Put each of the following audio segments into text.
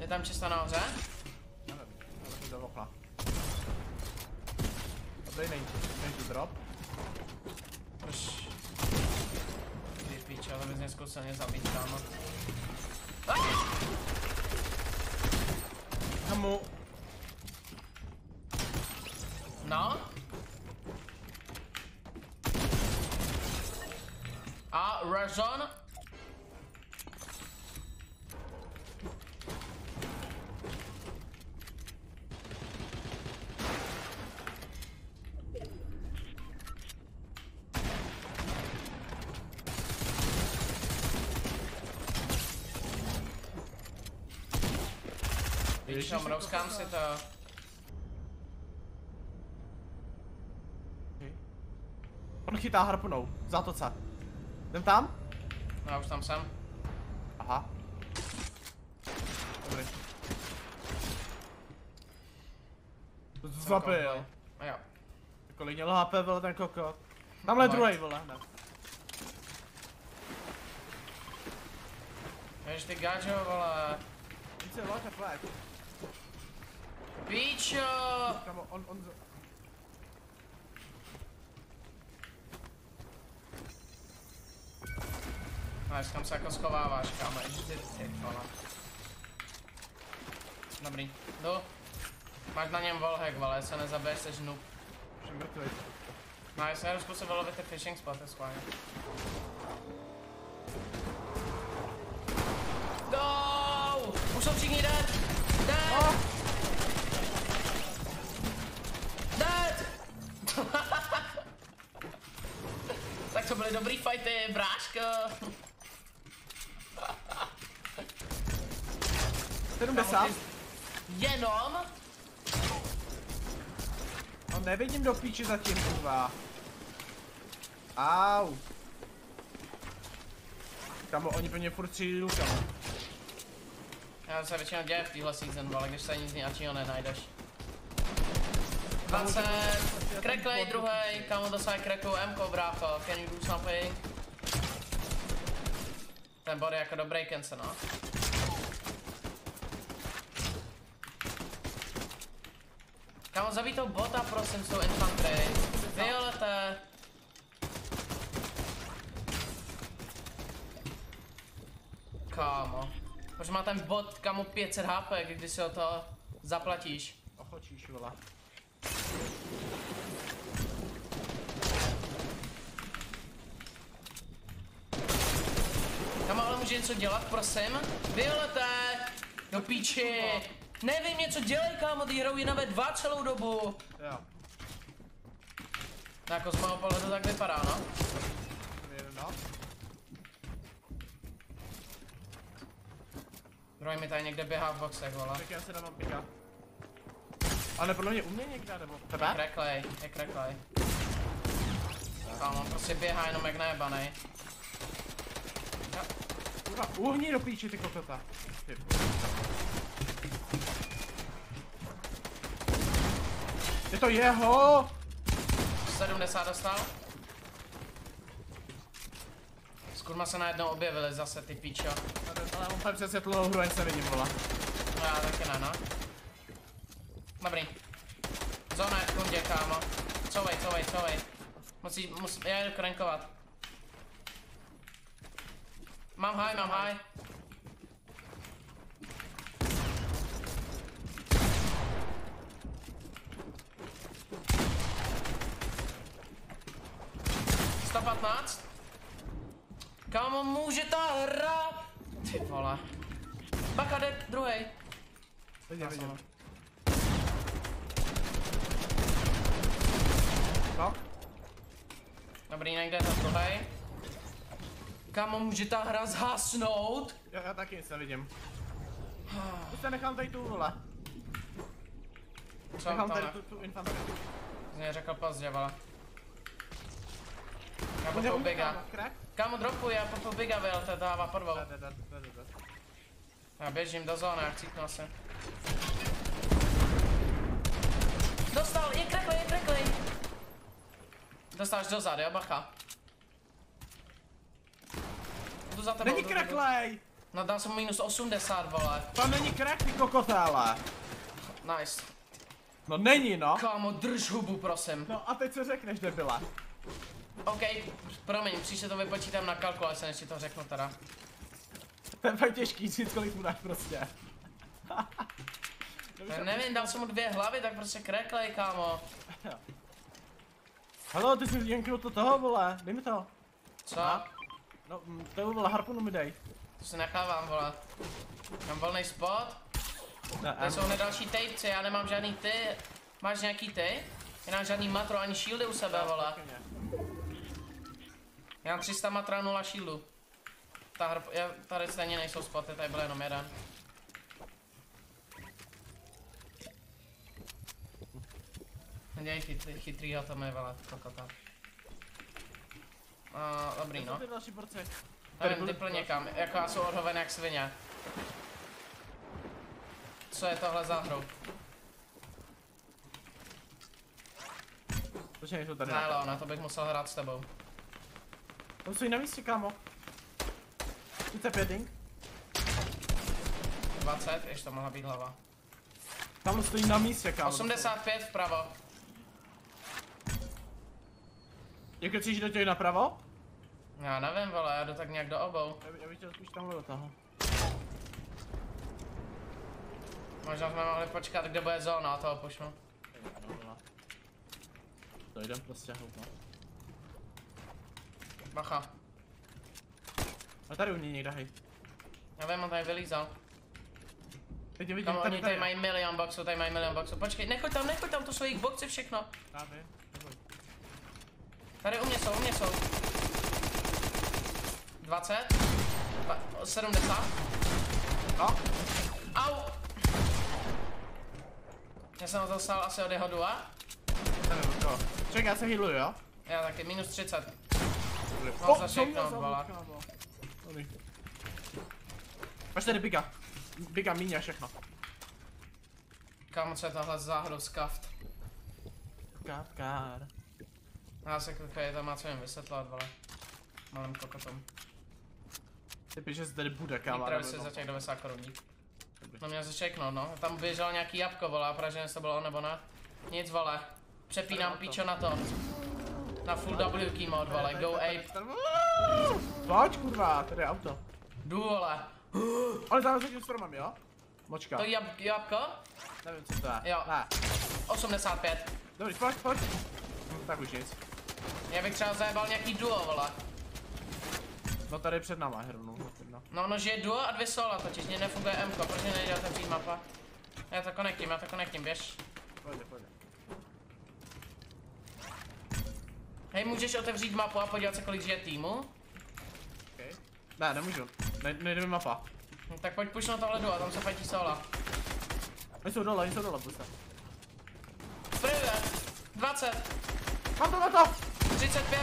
tam čista nahoře? Nevím, ale to do okna. A tady není to drop. Proč? Ty píče, ale bys mě zkusil mě zabít, kámo. Kamu? No? A Rajon? Víš, mrouskám si to. On chytá harpunou, v zátoce. Jdem tam? No, já už tam jsem. Aha. Dobrý. Zabil. A jo. Kolik měl HP, vole, ten kokot. Tamhle druhej, vole, hned. Jež ty gáčo, vole. Víc je láka flag. Píčo! Kamo, on... Nice, kam se jako schováváš, kámo, vždy ty vole. Dobrý, jdu. Máš na něm wallhack, vole, se nezabiješ, seš noob. Už je mrtvý. Nice, já jdu zkusit vylovit ty fishing spoty schválně. Go! Už jsou všichni dead! Dead! Oh. Dead! Tak to byly dobrý fighty, bráško. 70. Jenom? No nevidím do píči zatím, kurva. Au. Kamo, oni po mě furt střílí lukama. Já se většinou děje v téhle season, ale když se nic jiného nenajdeš. 20, cracklej druhej, kámo dosáhne cracku, M-ko brácho, can you do something? Ten bod je jako dobrý kence, no. Kámo, zabij toho bota, prosím, s tou infantry. Vyjolete. Kámo. Proč má ten bot, kámo, 500 HP, když si o to zaplatíš? Ochočíš, vole. Kámo, ale může něco dělat, prosím? Vyjolete. Do píči. Nevím, něco dělej, kámo, ty hrou je ve 2 celou dobu. Jo. No, jako z mého pohledu tak vypadá, no. No. Druhý mi tady někde běhá v boxech, vole. Tak já se dám pika. Ale podle mě u mě někde, nebo tebe? Je cracklej. Kámo, prostě běhá jenom jak najebanej. Ja. Kurva, uhni do píči, ty kokota. Je to jeho! 70 dostal. Skurma se najednou objevily zase ty píčo. Ale on tam přesně tu hru, jen se vidím, vola. No já taky ne, no. Dobrý. Zóna je v kundě, kámo. Couvej. Já jdu krankovat. Mám high. $115. Kámo, může ta hra? Ty vole. Baka dead, druhej. Vidím. No? Dobrý, někde ten druhej. Kámo, může ta hra zhasnout? Já taky nic nevidím. Už se nechám tady tu, vole. Co Nechám to tady ne? tu infantry. Jsi mě řekl pozdě, vole. Já popu biga. Kámo, dropuj, já popu biga, vyjel, to dává podvou. Já běžím do zóny, jak cítnu se. Dostal, je cracklej. Dostáš dozad, jo, bacha. Jdu za tebou. Není cracklej! No dám jsem mu minus 80, vole. Tam není crack, ty kokotále. Nice. No není, no. Kámo, drž hubu, prosím. No a teď co řekneš, debile? OK, promiň, příště to vypočítám na kalkulaci, než ti to řeknu teda. To je fakt těžký říct, kolik mu dáš prostě. Já nevím, dal jsem mu 2 hlavy, tak prostě kreklej, kámo. Halo, ty jsi jenknul to toho, vole, dej mi to. Co? No, to vole, harpunu mi dej. To si nechávám, vole. Mám volný spot. Tady jsou hned další tapeci, já nemám žádný ty. Máš nějaký ty? Já nemám žádný matro ani shieldy u sebe, vole. Já mám 300 matra, 0 shieldu. Tady stejně nejsou spoty, tady byl jenom jeden. Nedělej chytrýho, to je vele, kokota. Dobrý, no. Nevím, typl někam, jako já jsou odhoven jak svině. Co je tohle za hru? Počkej, to tady. Ne, Leona, to bych musel hrát s tebou. Tam stojí na místě, kámo. 35 ding. 20, ještě to mohla být hlava. Tam stojí na místě, kámo. 85 vpravo. Jak chceš do těch napravo? Já nevím, vole, já jdu tak nějak do obou. Já bych chtěl spíš tamhle do toho. Možná jsme mohli počkat, kde bude zóna, a toho pošlu. To jdem prostě houpa. Bacha. A tady u ní někde, hej. Já vím, on tady vylízal. Teď je vidím, Tam oni tady mají milion boxů, tady mají milion boxů. Počkej, nechoď tam, to jsou jejich boxy všechno. Právě. Tady u mě jsou. 20. 70. No. Au! Já jsem ho dostal asi od jeho dua. Nevím, to. Čekaj, já se healuju, jo? Já taky, minus 30. No, zašeknout, vole. Máš tady Biga. Biga míň a všechno. Kámo, co je tohle za hru skaft? Kár. Já se koukej, to má co jim vysvětlovat, vole. Malým kokotom. Ty píš, že se tady bude, kámo. Vítr si za těch 90 koruník. No mě zašeknout, no. Tam běžel nějaký jabko, vole, a pražen to bylo on nebo ne. Nic, vole. Přepínám píčo na to. Na full W key mod, vole, go ape. Pojď, kurva, tady je auto. Jdu, vole. Ale tam za tím stromem, jo? Močka. To jabko? Nevím, co to je. Jo. Ne. 85. Dobrý, pojď. Tak už nic. Já bych třeba zajebal nějaký duo, vole. No tady je před náma, hrnu. No, že je duo a 2 sola, totiž mě nefunguje M-ko, proč mě nejde otevřít mapa? Já to konektím, běž. Pojď. Hej, můžeš otevřít mapu a podívat se, kolik žije týmu? Okay. Ne, nemůžu. Nejde mi mapa. No, tak pojď pušnout tohle duo, tam se fajtí sola. Oni jsou dole, puste. Prvě, 20, Mám to! 35.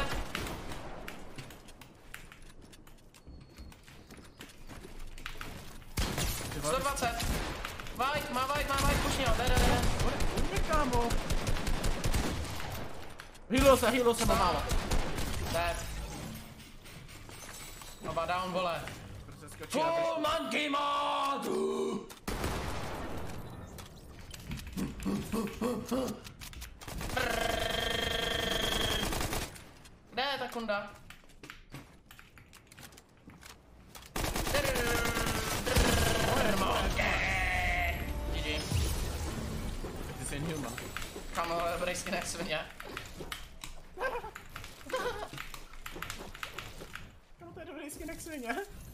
Ty vole, 120. Má white, pušni ho, jde. Umě, kámo. Healo se, mám málo. Dead. Oba down, vole. Prostě skočí na Full monkey mod! Kde je ta kunda? GG. Ty jsi inhuman. Kámo, dobrý skin jak svině. Kámo, to je dobrý skin jak svině.